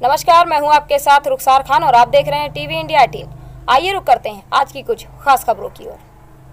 नमस्कार, मैं हूं आपके साथ रुखसार खान और आप देख रहे हैं टीवी इंडिया 18। आइए रुक करते हैं आज की कुछ खास खबरों की ओर।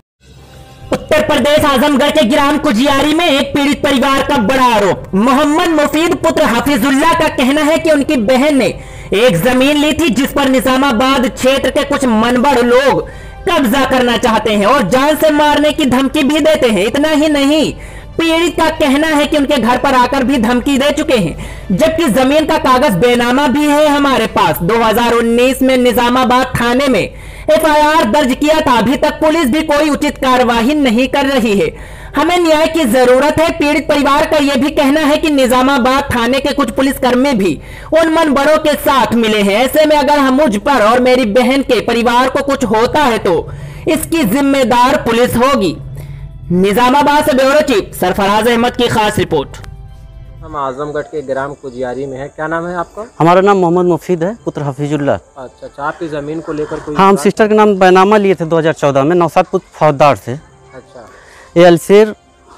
उत्तर प्रदेश आजमगढ़ के ग्राम कुजियारी में एक पीड़ित परिवार का बड़ा आरोप। मोहम्मद मुफीद पुत्र हफीजुल्लाह का कहना है कि उनकी बहन ने एक जमीन ली थी जिस पर निजामाबाद क्षेत्र के कुछ मनबड़ लोग कब्जा करना चाहते हैं और जान से मारने की धमकी भी देते हैं। इतना ही नहीं, पीड़ित का कहना है कि उनके घर पर आकर भी धमकी दे चुके हैं, जबकि जमीन का कागज बेनामा भी है हमारे पास। 2019 में निजामाबाद थाने में एफआईआर दर्ज किया था, अभी तक पुलिस भी कोई उचित कार्यवाही नहीं कर रही है। हमें न्याय की जरूरत है। पीड़ित परिवार का यह भी कहना है कि निजामाबाद थाने के कुछ पुलिसकर्मी भी उन मनबड़ों के साथ मिले हैं। ऐसे में अगर हम मुझ पर और मेरी बहन के परिवार को कुछ होता है तो इसकी जिम्मेदार पुलिस होगी। निजामाबाद से ब्यूरो चीफ सरफराज अहमद की खास रिपोर्ट। हम आजमगढ़ के ग्राम कुजियारी में है। क्या नाम है आपका? हमारा नाम मोहम्मद मुफीद है, पुत्र हफीजुल्लाह। अच्छा, आपकी जमीन को लेकर कोई? हाँ, हम सिस्टर के नाम बैनामा लिए थे 2014 में नौसादपुर फौजदार से। अच्छा, ये अलसेर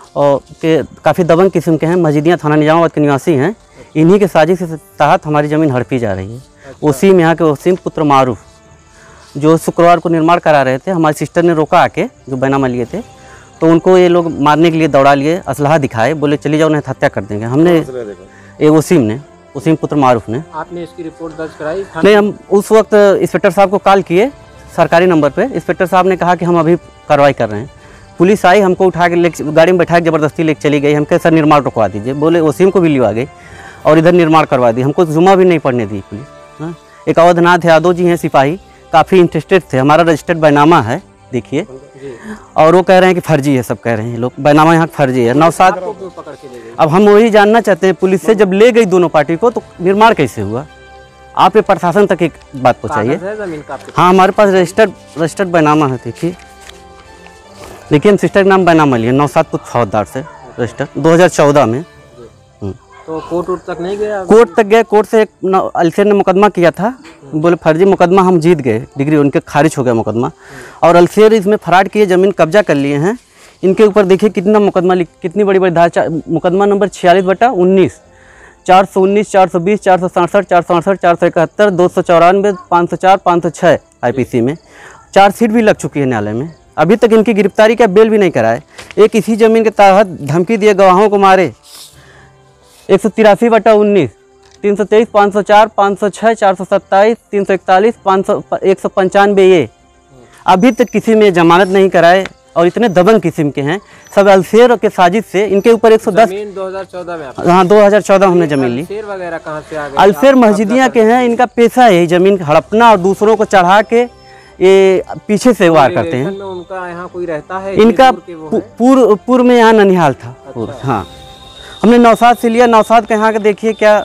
के काफ़ी दबंग किस्म के हैं, मस्जिदिया थाना निजामाबाद के निवासी हैं। इन्हीं के साजिश के तहत हमारी ज़मीन हड़पी जा रही है। अच्छा। उसी में यहाँ के वसीम पुत्र मारूफ जो शुक्रवार को निर्माण करा रहे थे, हमारी सिस्टर ने रोका आके, जो बैनामा लिए थे, तो उनको ये लोग मारने के लिए दौड़ा लिए, असलहा दिखाए, बोले चली जाओ नहीं हत्या कर देंगे। हमने ये वसीम पुत्र मारूफ ने। आपने इसकी रिपोर्ट दर्ज कराई? नहीं, हम उस वक्त इंस्पेक्टर साहब को कॉल किए सरकारी नंबर पे। इंस्पेक्टर साहब ने कहा कि हम अभी कार्रवाई कर रहे हैं। पुलिस आई, हमको उठा के गाड़ी में बैठा के ज़बरदस्ती लेके चली गई। हम कहे सर निर्माण रुकवा दीजिए, बोले वसीम को भी लिवा गई और इधर निर्माण करवा दी। हमको जुमा भी नहीं पड़ने दी पुलिस। हाँ, एक अवधनाथ यादव जी हैं सिपाही, काफ़ी इंटरेस्टेड थे। हमारा रजिस्टर्ड बैनामा है, देखिए, और वो कह रहे हैं कि फर्जी है। सब कह रहे हैं लोग बैनामा यहाँ फर्जी है। नौसाद अब हम वही जानना चाहते हैं पुलिस से, जब ले गई दोनों पार्टी को तो निर्माण कैसे हुआ? आप ये प्रशासन तक एक बात पहुँचाइए। हाँ, हमारे पास रजिस्टर्ड बैनामा है। देखिए हम सिस्टर के नाम बैनामा लिए नौसादपुर फौजदार से रजिस्टर 2014 में। तो कोर्ट तक नहीं गया? कोर्ट तक गए। कोर्ट से एक अलसेर ने मुकदमा किया था, बोले फर्जी मुकदमा, हम जीत गए, डिग्री उनके खारिज हो गया मुकदमा। और अलसेर इसमें फराड किए, ज़मीन कब्जा कर लिए हैं। इनके ऊपर देखिए कितना मुकदमा, कितनी बड़ी बड़ी धारा। मुकदमा नंबर 46/19, 419, 420, 467, 468, 471, 294, 504, 506 IPC में चार्जशीट भी लग चुकी है न्यायालय में। अभी तक इनकी गिरफ्तारी का बेल भी नहीं कराए। एक इसी ज़मीन के तहत धमकी दिए, गवाहों को मारे। 183/19, 323, 504, 506, 427, 341, 195 ये अभी तक किसी में जमानत नहीं कराए और इतने दबंग किस्म के हैं। सब अलसेर के साजिश से इनके ऊपर 110। 2014 में? हाँ, 2014 हमने जमीन ली। अलसेर वगैरह कहाँ से आ गए? अलसेर मस्जिदिया के हैं, इनका पेशा है ज़मीन हड़पना और दूसरों को चढ़ा के ये पीछे से वार करते हैं। उनका यहाँ कोई रहता है? इनका पूर्व में यहाँ ननिहाल था। अच्छा। हाँ, हमने नौसाद से लिया। नौसाद के यहाँ के देखिए क्या,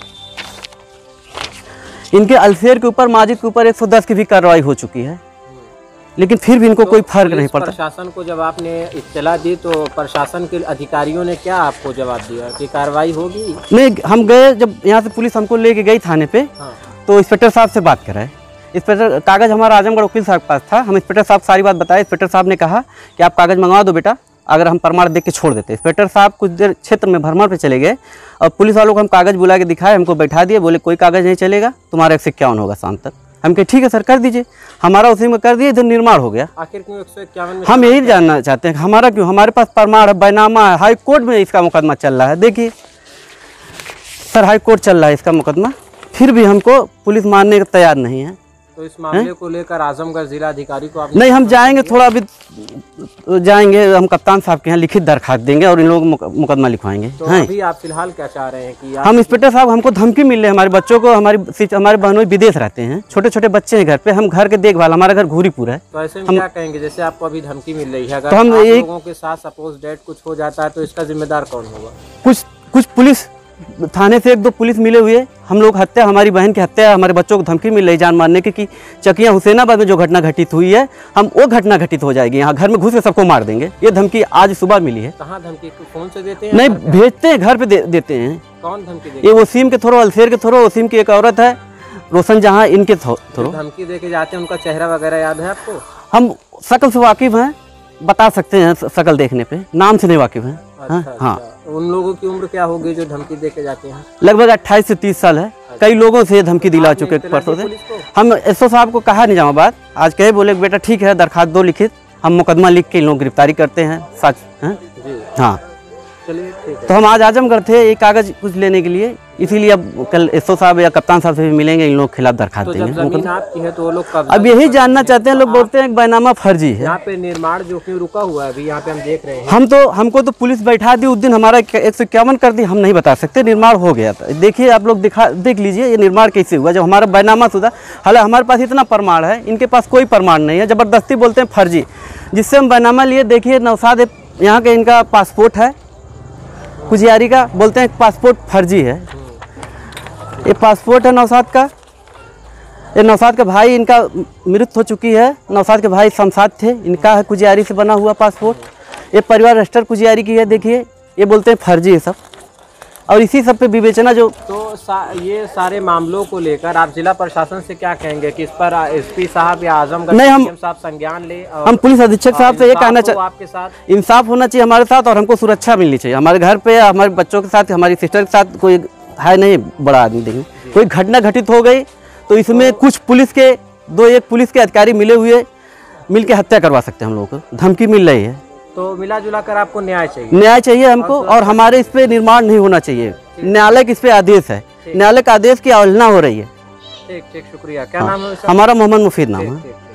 इनके अलसेर के ऊपर, माजिद के ऊपर 110 की भी कार्रवाई हो चुकी है, लेकिन फिर भी इनको कोई फर्क नहीं पड़ता। प्रशासन को जब आपने इत्तला दी तो प्रशासन के अधिकारियों ने क्या आपको जवाब दिया कि कार्रवाई होगी? नहीं, हम गए जब यहाँ से पुलिस हमको लेके गई थाने पे। हाँ। तो इंस्पेक्टर साहब से बात कराए। इंस्पेक्टर कागज़ हमारा आजमगढ़ वकील साहब के पास था। हम इंस्पेक्टर साहब सारी बात बताए। इंस्पेक्टर साहब ने कहा कि आप कागज़ मंगवा दो बेटा, अगर हम प्रमाण देख के छोड़ देते। इंस्पेक्टर साहब कुछ देर क्षेत्र में भ्रमण पे चले गए और पुलिस वालों को हम कागज़ बुला के दिखाए, हमको बैठा दिए, बोले कोई कागज़ नहीं चलेगा, तुम्हारा 151 होगा शाम तक। हम कहे ठीक है सर, कर दीजिए। हमारा उसी में कर दिए, इधर निर्माण हो गया। आखिर क्यों 151 में? हम यही जानना चाहते हैं हमारा क्यों? हमारे पास प्रमाण है, बैनामा है, हाई कोर्ट में इसका मुकदमा चल रहा है। देखिए सर, हाई कोर्ट चल रहा है इसका मुकदमा, फिर भी हमको पुलिस मानने को तैयार नहीं है। तो इस मामले को लेकर आजमगढ़ जिला अधिकारी को आप? नहीं, हम जाएंगे, थोड़ा अभी जाएंगे, हम कप्तान साहब के यहाँ लिखित दरखास्त देंगे और इन लोगों को मुकदमा लिखवाएंगे। तो अभी आप फिलहाल क्या चाह रहे हैं कि हम इंस्पेक्टर साहब, हमको धमकी मिल रही है, हमारे बच्चों को, हमारे बहनों विदेश रहते हैं, छोटे छोटे बच्चे हैं घर पे, हम घर के देखभाल, हमारा घर घूरीपुर है। तो ऐसे में क्या कहेंगे, जैसे आपको अभी धमकी मिल रही है, अगर तो हम लोगों के साथ सपोज डेट कुछ हो जाता है तो इसका जिम्मेदार कौन होगा? कुछ पुलिस थाने से 1-2 पुलिस मिले हुए, हम लोग हत्या, हमारी बहन की हत्या, हमारे बच्चों को धमकी मिल रही जान मारने की कि चकिया हुसैनाबाद में जो घटना घटित हुई है, हम वो घटना घटित हो जाएगी, यहाँ घर में घुस के सबको मार देंगे। ये धमकी आज सुबह मिली है। कहाँ धमकी? फोन से देते हैं? नहीं, भेजते हैं, घर पे देते हैं। कौन धमकी देते? ये वसीम के थ्रू, अलसेर के थ्रू। वसीम की एक औरत है रोशन जहाँ, इनके थ्रू धमकी दे के जाते हैं। उनका चेहरा वगैरह याद है आपको? हम शकल से वाकिफ हैं, बता सकते हैं शकल देखने पे, नाम से नहीं वाकिफ हैं। अच्छा, हाँ। उन लोगों की उम्र क्या होगी जो धमकी दे के जाते हैं? लगभग 28 से 30 साल है। कई लोगों से धमकी दिला चुके परसों से। हम एसओ साहब को कहा निजामाबाद, आज कहे बोले बेटा ठीक है दरखास्त दो लिखित, हम मुकदमा लिख के इन लोग गिरफ्तारी करते हैं सच है। हाँ चलिए ठीक है। तो हम आज आजमगढ़ थे एक कागज कुछ लेने के लिए, इसीलिए अब कल एसओ साहब या कप्तान साहब से भी मिलेंगे, इन लोग खिलाफ दरखास्त तो देंगे। जब जमीन आपकी है तो वो लोग कब्जा अब यही जानना चाहते हैं लोग, बोलते हैं बैनामा फर्जी है। यहाँ पे निर्माण जो क्यों रुका हुआ है अभी यहाँ पे हम देख रहे हैं। हमको तो पुलिस बैठा दी उस दिन, हमारा 151 कर दी, हम नहीं बता सकते, निर्माण हो गया था। देखिए आप लोग देख लीजिए ये निर्माण कैसे हुआ, जब हमारा बैनामा शुदा। हालांकि हमारे पास इतना प्रमाण है, इनके पास कोई प्रमाण नहीं है, ज़बरदस्ती बोलते हैं फर्जी, जिससे हम बैनामा लिए। देखिए नौसाद यहाँ के इनका पासपोर्ट है कुजियारी का, बोलते हैं पासपोर्ट फर्जी है। ये पासपोर्ट है नौसाद का, ये नौसाद का भाई, इनका मृत्यु हो चुकी है। नौसाद के भाई शमशाद थे, इनका है कुजियारी से बना हुआ पासपोर्ट। ये परिवार रजिस्टर कुजियारी की है। देखिए ये बोलते हैं फर्जी है सब, और इसी सब पे विवेचना जो ये सारे मामलों को लेकर आप जिला प्रशासन से क्या कहेंगे कि इस पर एसपी साहब या आजमगढ़ नहीं, हम साहब संज्ञान ले? हम पुलिस अधीक्षक साहब से ये कहना चाहते, आपके साथ इंसाफ होना चाहिए हमारे साथ, और हमको सुरक्षा मिलनी चाहिए। हमारे घर पे हमारे बच्चों के साथ, हमारी सिस्टर के साथ कोई है नहीं बड़ा आदमी, देखेंगे कोई घटना घटित हो गई तो इसमें कुछ पुलिस के एक पुलिस के अधिकारी मिल के हत्या करवा सकते हैं। हम लोगों को धमकी मिल रही है, तो मिला जुला कर आपको न्याय चाहिए। न्याय चाहिए हमको, और हमारे इस पे निर्माण नहीं होना चाहिए। न्यायालय के इस पे आदेश है, न्यायालय का आदेश की अवहेलना हो रही है। ठीक, शुक्रिया। क्या नाम है? हमारा मोहम्मद मुफीद नाम है।